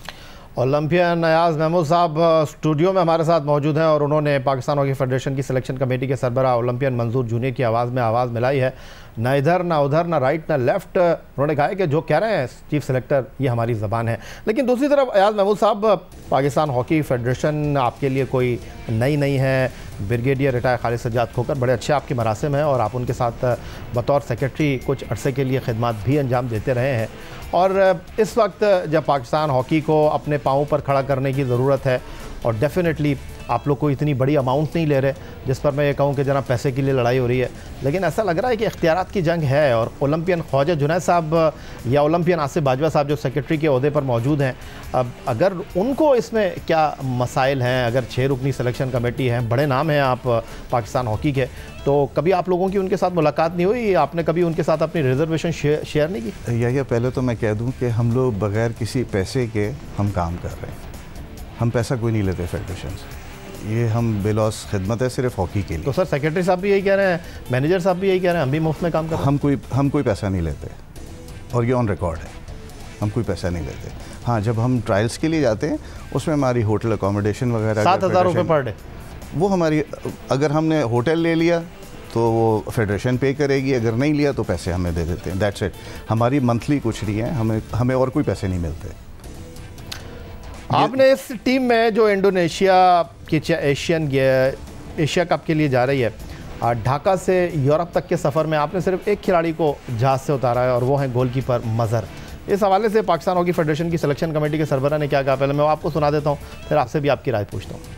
ओलंपियन अयाज महमूद साहब स्टूडियो में हमारे साथ मौजूद हैं और उन्होंने पाकिस्तान हॉकी फेडरेशन की सिलेक्शन कमेटी के सरबराह ओलंपियन मंजूर जूनियर की आवाज़ में आवाज़ मिलाई है। ना इधर ना उधर, ना राइट ना लेफ्ट। उन्होंने कहा है कि जो कह रहे हैं चीफ सेलेक्टर ये हमारी ज़बान है। लेकिन दूसरी तरफ अयाज महमूद साहब, पाकिस्तान हॉकी फेडरेशन आपके लिए कोई नई नहीं है। ब्रिगेडियर रिटायर खालिद सज्जाद खोकर बड़े अच्छे आपके मरासिम हैं और आप उनके साथ बतौर सेक्रेटरी कुछ अरसे के लिए खिदमत भी अंजाम देते रहे हैं। और इस वक्त जब पाकिस्तान हॉकी को अपने पाँव पर खड़ा करने की ज़रूरत है और डेफिनेटली आप लोग को इतनी बड़ी अमाउंट नहीं ले रहे जिस पर मैं ये कहूँ कि जना पैसे के लिए लड़ाई हो रही है, लेकिन ऐसा लग रहा है कि इख्तियारात की जंग है। और ओलंपियन ख्वाजा जुनैद साहब या ओलंपियन आसिफ बाजवा साहब जो सेक्रेटरी के ओहदे पर मौजूद हैं, अब अगर उनको इसमें क्या मसाइल हैं, अगर 6 रुकनी सिलेक्शन कमेटी है, बड़े नाम हैं आप पाकिस्तान हॉकी के, तो कभी आप लोगों की उनके साथ मुलाकात नहीं हुई? आपने कभी उनके साथ अपनी रिजर्वेशन शेयर नहीं की? या पहले तो मैं कह दूं कि हम लोग बगैर किसी पैसे के हम काम कर रहे हैं। हम पैसा कोई नहीं लेते फेडरेशन से, ये हम बेलॉस खिदमत है सिर्फ हॉकी के लिए। तो सर सेक्रेटरी साहब भी यही कह रहे हैं, मैनेजर साहब भी यही कह रहे हैं, हम भी मुफ्त में काम कर रहे हैं। हम कोई पैसा नहीं लेते और ये ऑन रिकॉर्ड है, हम कोई पैसा नहीं लेते। हाँ, जब हम ट्रायल्स के लिए जाते हैं उसमें हमारी होटल अकोमोडेशन वगैरह 7,000 रुपये पर डे, वो हमारी, अगर हमने होटल ले लिया तो वो फेडरेशन पे करेगी, अगर नहीं लिया तो पैसे हमें दे देते हैं। That's it. हमारी मंथली कुछ नहीं है, हमें और कोई पैसे नहीं मिलते। आपने इस टीम में जो इंडोनेशिया की एशिया कप के लिए जा रही है, ढाका से यूरोप तक के सफ़र में आपने सिर्फ एक खिलाड़ी को जहाज़ से उतारा है और वो है गोलकीपर मज़हर। इस हवाले से पाकिस्तान हॉकी फेडरेशन की सिलेक्शन कमेटी के सरबराह ने क्या कहा, पहले मैं आपको सुना देता हूँ, फिर आपसे भी आपकी राय पूछता हूँ।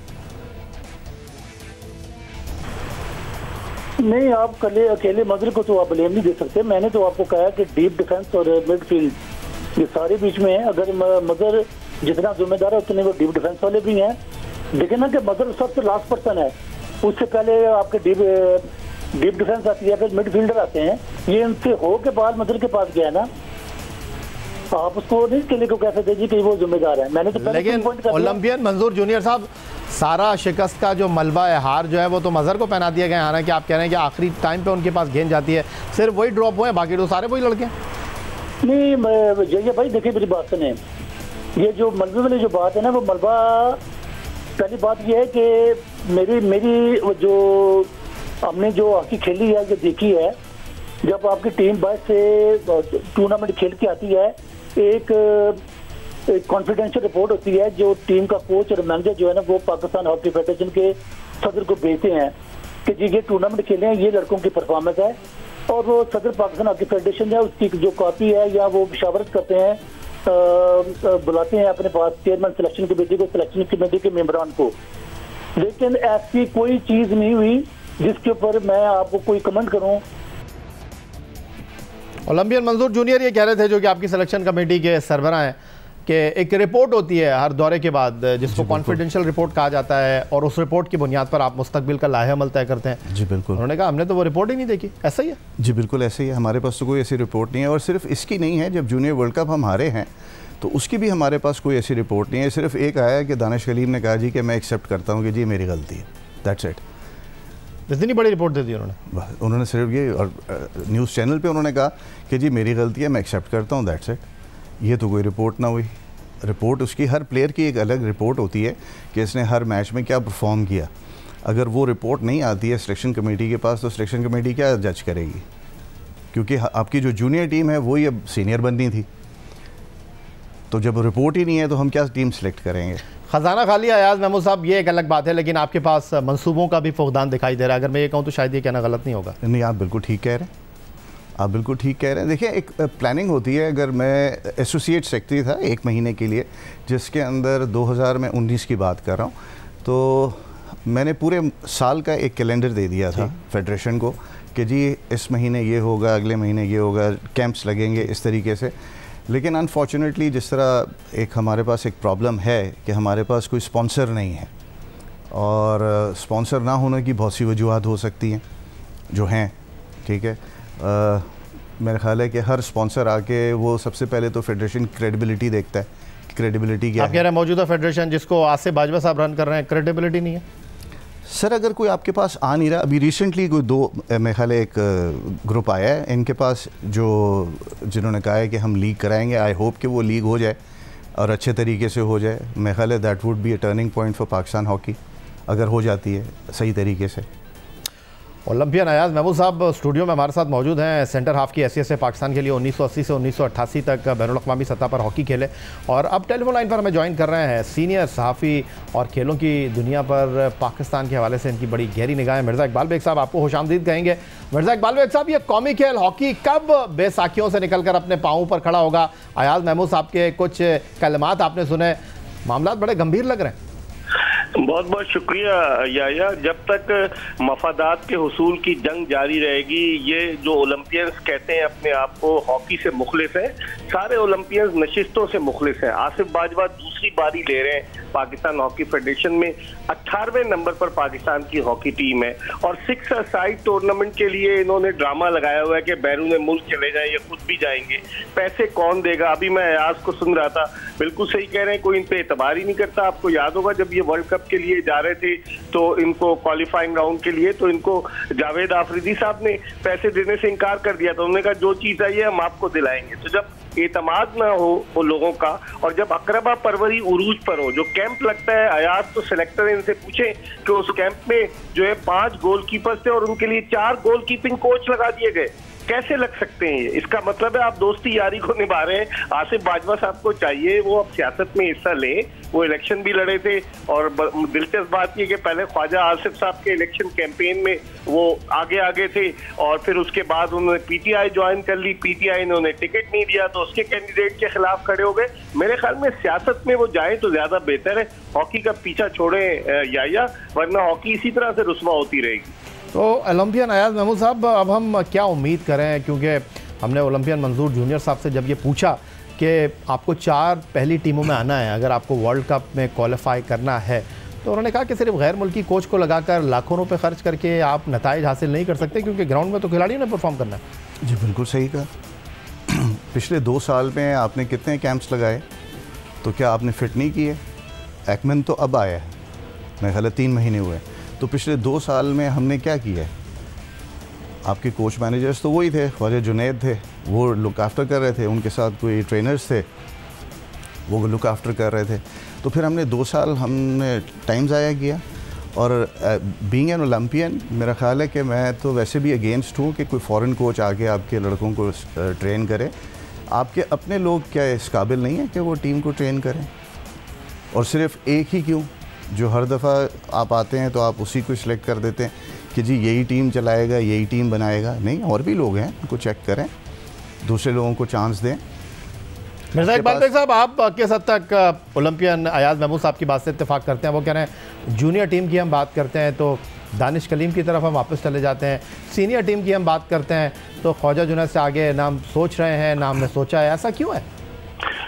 नहीं, आप अकेले मज़हर को तो आप ब्लेम नहीं दे सकते। मैंने तो आपको कहा कि डीप डिफेंस और मिडफील्ड ये सारे बीच में है। अगर मज़हर जितना जिम्मेदार है उतने वो डीप डिफेंस वाले भी हैं। देखें ना कि मज़हर सबसे लास्ट पर्सन है, उससे पहले आपके डीप डिफेंस आती है, फिर मिडफील्डर आते हैं। ये इनसे हो के बाद मज़हर के पास गया ना, आप उसको नहीं केले को कैसे दीजिए कि वो जिम्मेदार है। मैंने तो लेकिन ओलंपियन मंजूर जूनियर साहब, सारा शिकस्त का जो मलबा है, हार जो है वो तो मज़हर को पहना दिया गया। हालांकि आप कह रहे हैं कि आखिरी टाइम पे उनके पास गेंद जाती है, सिर्फ वही ड्रॉप हुए, बाकी तो सारे वही लड़के। नहीं जय भाई, देखिए मेरी बात सुने, ये जो मलबे वाली जो बात है ना, वो मलबा, पहली बात ये है कि मेरी जो हमने जो हॉकी खेली है, जो देखी है, जब आपकी टीम 22 से टूर्नामेंट खेल के आती है, एक कॉन्फिडेंशियल रिपोर्ट होती है जो टीम का कोच और मैनेजर जो है ना वो पाकिस्तान हॉकी फेडरेशन के सदर को भेजते हैं कि जी ये टूर्नामेंट खेले हैं, ये लड़कों की परफॉर्मेंस है, और वो सदर पाकिस्तान हॉकी फेडरेशन है उसकी जो कॉपी है या वो मुशावरत करते हैं, बुलाते हैं अपने पास चेयरमैन सिलेक्शन कमेटी को, सिलेक्शन कमेटी के मेंबरान को। लेकिन ऐसी कोई चीज नहीं हुई जिसके ऊपर मैं आपको कोई कमेंट करूं। ओलंपियन मंजूर जूनियर ये कह रहे थे, जो कि आपकी सिलेक्शन कमेटी के सरबराह हैं, कि एक रिपोर्ट होती है हर दौरे के बाद जिसको कॉन्फिडेंशियल रिपोर्ट कहा जाता है और उस रिपोर्ट की बुनियाद पर आप मुस्तकबिल का लाहे अमल तय करते हैं। जी बिल्कुल। उन्होंने कहा हमने तो वो रिपोर्ट ही नहीं देखी। ऐसा ही है? जी बिल्कुल ऐसे ही है, हमारे पास तो कोई ऐसी रिपोर्ट नहीं है। और सिर्फ इसकी नहीं है, जब जूनियर वर्ल्ड कप हम हारे हैं तो उसकी भी हमारे पास कोई ऐसी रिपोर्ट नहीं है। सिर्फ एक आया है कि दानिश कलीम ने कहा जी कि मैं एक्सेप्ट करता हूँ कि जी मेरी गलती है, दैट्स इट। इतनी बड़ी रिपोर्ट दे दी उन्होंने सिर्फ ये, और न्यूज़ चैनल पे उन्होंने कहा कि जी मेरी गलती है, मैं एक्सेप्ट करता हूँ, दैट्स इट। ये तो कोई रिपोर्ट ना हुई। रिपोर्ट उसकी हर प्लेयर की एक अलग रिपोर्ट होती है कि इसने हर मैच में क्या परफॉर्म किया। अगर वो रिपोर्ट नहीं आती है सिलेक्शन कमेटी के पास तो सिलेक्शन कमेटी क्या जज करेगी? क्योंकि आपकी जो जूनियर टीम है वो ये सीनियर बननी थी, तो जब रिपोर्ट ही नहीं है तो हम क्या टीम सेलेक्ट करेंगे? खजाना खाली है अयाज महमूद साहब, ये एक अलग बात है, लेकिन आपके पास मंसूबों का भी फुकदान दिखाई दे रहा है। अगर मैं ये कहूँ तो शायद ये कहना गलत नहीं होगा। नहीं, आप बिल्कुल ठीक कह रहे हैं, आप बिल्कुल ठीक कह रहे हैं। देखिए एक प्लानिंग होती है। अगर मैं एसोसिएट सेक्रेटरी था 1 महीने के लिए, जिसके अंदर 2019 की बात कर रहा हूँ, तो मैंने पूरे साल का एक कैलेंडर दे दिया था फेडरेशन को कि जी इस महीने ये होगा, अगले महीने ये होगा, कैंप्स लगेंगे, इस तरीके से। लेकिन अनफॉर्चुनेटली जिस तरह एक हमारे पास एक प्रॉब्लम है कि हमारे पास कोई स्पॉन्सर नहीं है, और स्पॉन्सर ना होने की बहुत सी वजूहत हो सकती हैं जो हैं, ठीक है। मेरा ख्याल है कि हर स्पॉन्सर आके वो सबसे पहले तो फेडरेशन क्रेडिबिलिटी देखता है कि क्रेडिबिलिटी क्या है। आप कह रहे हैं मौजूदा फेडरेशन जिसको आसिफ बाजवा साहब रन कर रहे हैं, क्रेडिबिलिटी नहीं है? सर अगर कोई आपके पास आ नहीं रहा, अभी रिसेंटली कोई 2 मेरे ख्याल है एक ग्रुप आया है इनके पास जो जिन्होंने कहा है कि हम लीग कराएंगे। आई होप कि वो लीग हो जाए और अच्छे तरीके से हो जाए। मेरा ख्याल है that would be a turning point for Pakistan hockey, अगर हो जाती है सही तरीके से। ओलंपियन अयाज महमूद साहब स्टूडियो में हमारे साथ मौजूद हैं। सेंटर हाफ की हैसियत से पाकिस्तान के लिए 1980 से 1988 तक बैनुल-अक़वामी सतह पर हॉकी खेले, और अब टेलीफोन लाइन पर हमें ज्वाइन कर रहे हैं सीनियर सहाफ़ी और खेलों की दुनिया पर पाकिस्तान के हवाले से इनकी बड़ी गहरी निगाहें मिर्ज़ा इकबाल बेग साहब। आपको खुशामदीद कहेंगे। मिर्ज़ा इकबाल बेग साहब, ये कौमी खेल हॉकी कब बेसाखियों से निकल कर अपने पाँव पर खड़ा होगा? अयाज महमूद साहब के कुछ कलमात आपने सुने, मामला बड़े गंभीर लग रहे हैं। बहुत बहुत शुक्रिया याया। जब तक मफादात के हुसूल की जंग जारी रहेगी, ये जो ओलंपियंस कहते हैं अपने आप को हॉकी से मुखलिस हैं, सारे ओलंपियंस नशिस्तों से मुखलिस हैं। आसिफ बाजवा दूसरी बारी ले रहे हैं पाकिस्तान हॉकी फेडरेशन में। 18वें नंबर पर पाकिस्तान की हॉकी टीम है, और 6 साइड टूर्नामेंट के लिए इन्होंने ड्रामा लगाया हुआ है कि बैरून मुल्क चले जाएं या खुद भी जाएंगे। पैसे कौन देगा? अभी मैं अयाज को सुन रहा था, बिल्कुल सही कह रहे हैं, कोई इन पे एतबार ही नहीं करता। आपको याद होगा जब ये वर्ल्ड कप के लिए जा रहे थे तो इनको क्वालिफाइंग राउंड के लिए, तो इनको जावेद आफरीदी साहब ने पैसे देने से इनकार कर दिया था। उन्होंने कहा जो चीज है ये हम आपको दिलाएंगे। तो जब एतमाद ना हो वो लोगों का, और जब अकरबा परवरी उरूज पर हो, जो कैंप लगता है, अयाज तो सिलेक्टर इनसे पूछे कि उस कैंप में जो है 5 गोलकीपर्स थे और उनके लिए 4 गोलकीपिंग कोच लगा दिए गए। कैसे लग सकते हैं ये? इसका मतलब है आप दोस्ती यारी को निभा रहे हैं। आसिफ बाजवा साहब को चाहिए वो अब सियासत में हिस्सा लें। वो इलेक्शन भी लड़े थे, और दिलचस्प बात ये कि पहले ख्वाजा आसिफ साहब के इलेक्शन कैंपेन में वो आगे थे, और फिर उसके बाद उन्होंने पीटीआई ज्वाइन कर ली। पीटीआई ने उन्हें टिकट नहीं दिया तो उसके कैंडिडेट के खिलाफ खड़े हो गए। मेरे ख्याल में सियासत में वो जाए तो ज्यादा बेहतर है। हॉकी का पीछा छोड़े या वरना हॉकी इसी तरह से रुस्वा होती रहेगी। तो ओलंपियन अयाज महमूद साहब, अब हम क्या उम्मीद करें? क्योंकि हमने ओलंपियन मंजूर जूनियर साहब से जब ये पूछा कि आपको 4 पहली टीमों में आना है अगर आपको वर्ल्ड कप में क्वालिफाई करना है, तो उन्होंने कहा कि सिर्फ गैर मुल्की कोच को लगाकर लाखों रुपए खर्च करके आप नताइज हासिल नहीं कर सकते, क्योंकि ग्राउंड में तो खिलाड़ियों ने परफॉर्म करना है। जी बिल्कुल सही कहा। पिछले 2 साल में आपने कितने कैंप्स लगाए, तो क्या आपने फिट नहीं किए? एक्मन तो अब आया है, मेरे ख्याल 3 महीने हुए, तो पिछले 2 साल में हमने क्या किया है? आपके कोच मैनेजर्स तो वही थे, ख्वाजा जुनैद थे, वो लुक आफ्टर कर रहे थे, उनके साथ कोई ट्रेनर्स थे वो लुक आफ्टर कर रहे थे। तो फिर हमने 2 साल हमने टाइम ज़ाया किया। और बीइंग एन ओलंपियन, मेरा ख्याल है कि मैं तो वैसे भी अगेंस्ट हूँ कि कोई फ़ॉरेन कोच आके आपके लड़कों को ट्रेन करे। आपके अपने लोग क्या इस काबिल नहीं है कि वो टीम को ट्रेन करें? और सिर्फ एक ही क्यों, जो हर दफ़ा आप आते हैं तो आप उसी को सिलेक्ट कर देते हैं कि जी यही टीम चलाएगा, यही टीम बनाएगा। नहीं, और भी लोग हैं, उनको चेक करें, दूसरे लोगों को चांस दें। मिर्ज़ा इकबाल बेग साहब, आप किस हद तक ओलंपियन अयाज महमूद साहब की बात से इत्तेफाक करते हैं? वो कह रहे हैं जूनियर टीम की हम बात करते हैं तो दानिश कलीम की तरफ हम वापस चले जाते हैं, सीनियर टीम की हम बात करते हैं तो ख्वाजा जुनैद से आगे नाम सोच रहे हैं, नाम ने सोचा है, ऐसा क्यों है?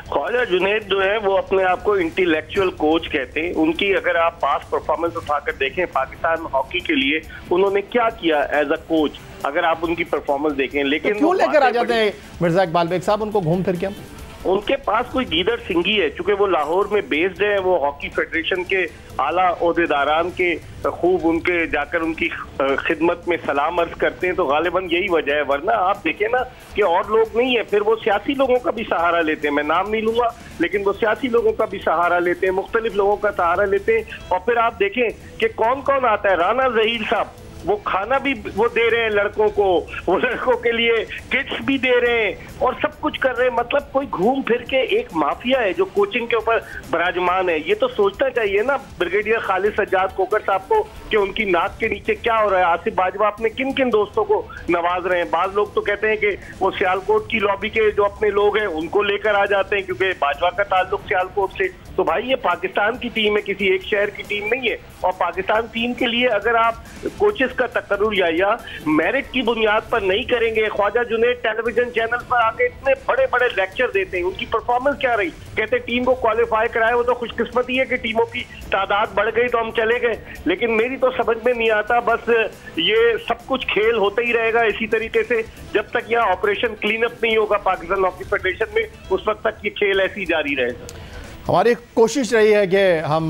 ख्वाजा जुनैद जो है वो अपने आप को इंटेलेक्चुअल कोच कहते हैं। उनकी अगर आप पास्ट परफॉर्मेंस उठाकर देखें पाकिस्तान हॉकी के लिए उन्होंने क्या किया एज अ कोच, अगर आप उनकी परफॉर्मेंस देखें। लेकिन तो क्यों लेकर आ जाते हैं मिर्जा इकबाल बेग साहब उनको घूम फिर के? उनके पास कोई गीदड़ सिंगी है, चूंकि वो लाहौर में बेस्ड है, वो हॉकी फेडरेशन के आला ओहदेदारान के खूब उनके जाकर उनकी खिदमत में सलाम अर्ज करते हैं, तो गालिबन यही वजह है। वरना आप देखें ना कि और लोग नहीं है, फिर वो सियासी लोगों का भी सहारा लेते हैं, मैं नाम नहीं लूंगा, लेकिन वो सियासी लोगों का भी सहारा लेते हैं, मुख्तलिफ लोगों का सहारा लेते हैं। और फिर आप देखें कि कौन कौन आता है, राना जहीर साहब वो खाना भी वो दे रहे हैं लड़कों को, वो लड़कों के लिए किट्स भी दे रहे हैं और सब कुछ कर रहे हैं। मतलब कोई घूम फिर के एक माफिया है जो कोचिंग के ऊपर विराजमान है। ये तो सोचना चाहिए ना ब्रिगेडियर खालिद सज्जाद कोकर साहब को कि उनकी नाक के नीचे क्या हो रहा है। आसिफ बाजवा अपने किन किन दोस्तों को नवाज रहे हैं। बाज लोग तो कहते हैं कि वो सियालकोट की लॉबी के जो अपने लोग हैं उनको लेकर आ जाते हैं क्योंकि बाजवा का ताल्लुक सियालकोट से। तो भाई ये पाकिस्तान की टीम है, किसी एक शहर की टीम नहीं है। और पाकिस्तान टीम के लिए अगर आप कोचेस का तकर्रुर या मेरिट की बुनियाद पर नहीं करेंगे, ख्वाजा जुनैद टेलीविजन चैनल पर आके इतने बड़े बड़े लेक्चर देते हैं, उनकी परफॉर्मेंस क्या रही, कहते टीम को क्वालिफाई कराया, वो तो खुशकिस्मती है कि टीमों की तादाद बढ़ गई तो हम चले गए। लेकिन मेरी तो समझ में नहीं आता, बस ये सब कुछ खेल होता ही रहेगा इसी तरीके से जब तक यहाँ ऑपरेशन क्लीन अप नहीं होगा पाकिस्तान हॉकी फेडरेशन में, उस वक्त तक ये खेल ऐसे ही जारी रहेगा। हमारी कोशिश रही है कि हम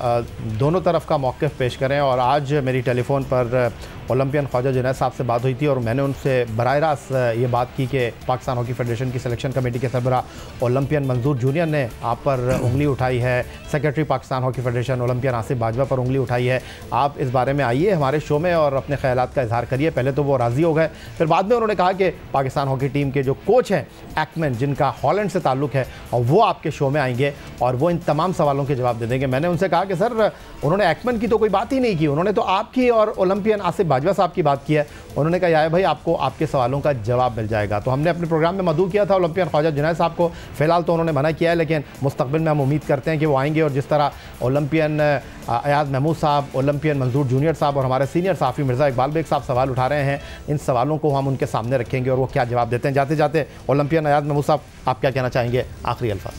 दोनों तरफ का मौक़िफ़ पेश करें और आज मेरी टेलीफोन पर ओलंपियन ख्वाजा जुनैद साहब से बात हुई थी और मैंने उनसे बराह रास्त ये बात की कि पाकिस्तान हॉकी फेडरेशन की सिलेक्शन कमेटी के सरबरा ओलंपियन मंजूर जूनियर ने आप पर उंगली उठाई है, secretary Pakistan hockey federation Olympian Asif Bajwa पर उंगली उठाई है। आप इस बारे में आइए हमारे शो में और अपने ख्यालात का इजहार करिए। पहले तो वो राज़ी हो गए, फिर बाद में उन्होंने कहा कि पाकिस्तान हॉकी टीम के जो कोच हैं एक्मैन, जिनका हॉलैंड से ताल्लुक़ है, और वो आपके शो में आएंगे और वो इन तमाम सवालों के जवाब दे देंगे। मैंने उनसे कहा कि सर उन्होंने एक्मैन की तो कोई बात ही नहीं की, उन्होंने तो आपकी और ओलंपियन आसिफ बाजवा साहब की बात की है। उन्होंने कहा यार भाई आपको आपके सवालों का जवाब मिल जाएगा। तो हमने अपने प्रोग्राम में मदऊ किया था ओलंपियन ख्वाजा जुनैद साहब को, फिलहाल तो उन्होंने मना किया है, लेकिन मुस्तकबिल में हम उम्मीद करते हैं कि वो आएंगे और जिस तरह ओलंपियन अयाज महमूद साहब, ओलंपियन मंजूर जूनियर साहब और हमारे सीनियर साफ़ी मिर्ज़ा इकबाल बेग साहब सवाल उठा रहे हैं, इन सवालों को हम उनके सामने रखेंगे और वो क्या जवाब देते हैं। जाते जाते ओलंपियन अयाज महमूद साहब आप क्या कहना चाहेंगे, आखिरी अल्फाज?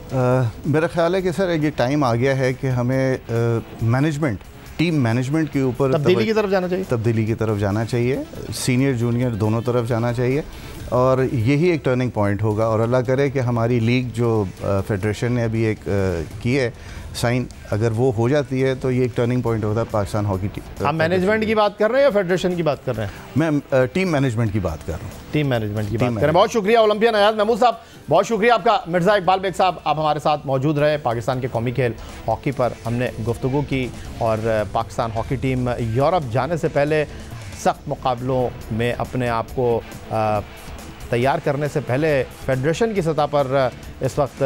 मेरा ख्याल है कि सर ये टाइम आ गया है कि हमें मैनेजमेंट, टीम मैनेजमेंट के ऊपर तब्दीली की तरफ जाना चाहिए, सीनियर जूनियर दोनों तरफ जाना चाहिए और यही एक टर्निंग पॉइंट होगा। और अल्लाह करे कि हमारी लीग जो फेडरेशन ने अभी एक की है साइन, अगर वो हो जाती है तो ये एक टर्निंग पॉइंट होता है पाकिस्तान हॉकी टीम। आप मैनेजमेंट की बात कर रहे हैं या फेडरेशन की बात कर रहे हैं? मैं टीम मैनेजमेंट की बात कर रहा हूँ। टीम मैनेजमेंट की बात करें। बहुत शुक्रिया ओलंपियन अयाज महमूद साहब, बहुत शुक्रिया आपका। मिर्ज़ा इकबाल बेग साहब आप हमारे साथ मौजूद रहे। पाकिस्तान के कौमी खेल हॉकी पर हमने गुफ्तगू की और पाकिस्तान हॉकी टीम यूरोप जाने से पहले सख्त मुकाबलों में अपने आप को तैयार करने से पहले फेडरेशन की सतह पर इस वक्त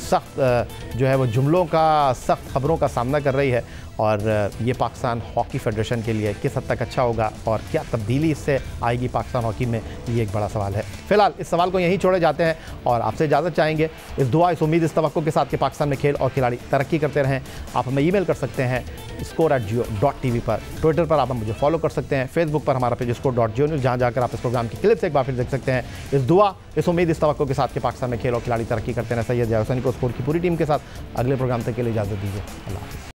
सख्त जो है वो जुमलों का, सख्त खबरों का सामना कर रही है और ये पाकिस्तान हॉकी फेडरेशन के लिए किस हद तक अच्छा होगा और क्या तब्दीली इससे आएगी पाकिस्तान हॉकी में, ये एक बड़ा सवाल है। फिलहाल इस सवाल को यहीं छोड़े जाते हैं और आपसे इजाज़त चाहेंगे, इस दुआ, इस उम्मीद, इस तवक्को के साथ कि पाकिस्तान में खेल और खिलाड़ी तरक्की करते रहें। आप हमें ईमेल कर सकते हैं score@jio.tv पर, ट्विटर पर आप मुझे फॉलो कर सकते हैं, फेसबुक पर हमारा पेज score.jio न्यूज़, जहाँ जाकर आप इस प्रोग्राम की क्लिप्स एक बार फिर देख सकते हैं। इस दुआ, इस उम्मीद, इस तवक्को के साथ कि पाकिस्तान में खेल और खिलाड़ी तरक्की करते रहें। सैयद ज़िया हुसैन को स्पोर्ट की पूरी टीम के साथ अगले प्रोग्राम तक के लिए इजाज़त दीजिए। अल्लाह हाफ़िज़।